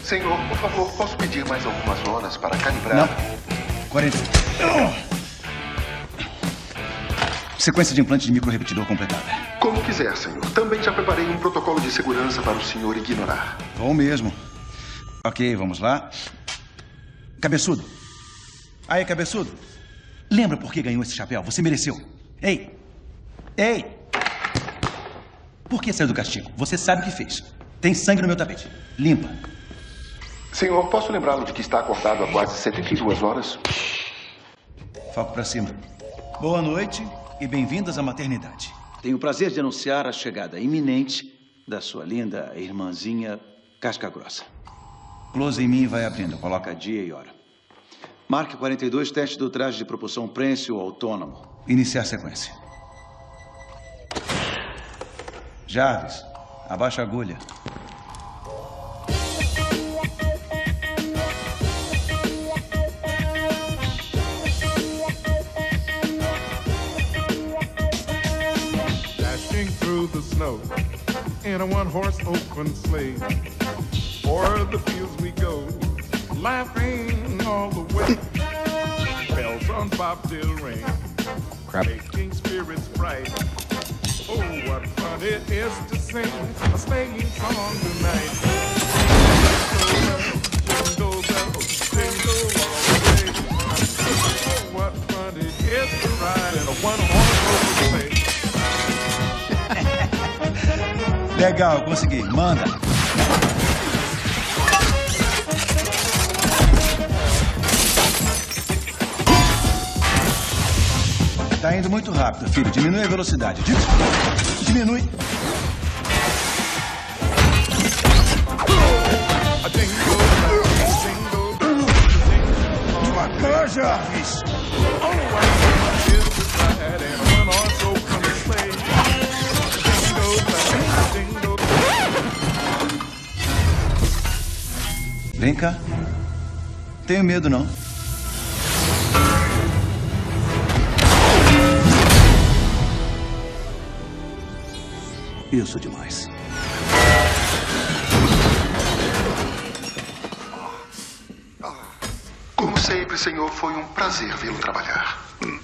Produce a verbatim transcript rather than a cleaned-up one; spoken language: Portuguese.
Senhor, por favor, posso pedir mais algumas horas para calibrar? Não. quarenta. Sequência de implante de microrepetidor completada. Como quiser, senhor. Também já preparei um protocolo de segurança para o senhor ignorar. Vou mesmo. Ok, vamos lá. Cabeçudo. Aí, cabeçudo. Lembra por que ganhou esse chapéu? Você mereceu. Ei! Ei! Por que saiu do castigo? Você sabe o que fez. Tem sangue no meu tapete. Limpa. Senhor, posso lembrá-lo de que está acordado há quase setenta e duas horas? Foco pra cima. Boa noite e bem-vindas à maternidade. Tenho o prazer de anunciar a chegada iminente da sua linda irmãzinha Casca Grossa. Close em mim vai abrindo. Coloca dia e hora. Marque quarenta e dois, teste do traje de propulsão prênsil autônomo. Iniciar a sequência. Jarvis, abaixa a agulha. Dashing through the snow in a one-horse open sleigh. O'er the fields we go, laughing all the way. Bells on bobtail ring, Crap. making spirits bright. Oh, what fun it is to sing a sleighing song tonight. Jingle bells, jingle all the way. Oh, what fun it is to ride in a one-horse open sleigh. Legal, consegui. Manda. Tá indo muito rápido, filho. Diminui a velocidade. Diminui. Devagar, Jarvis. Vem cá. Tenho medo, não. Eu sou demais. Como sempre, senhor, foi um prazer vê-lo trabalhar.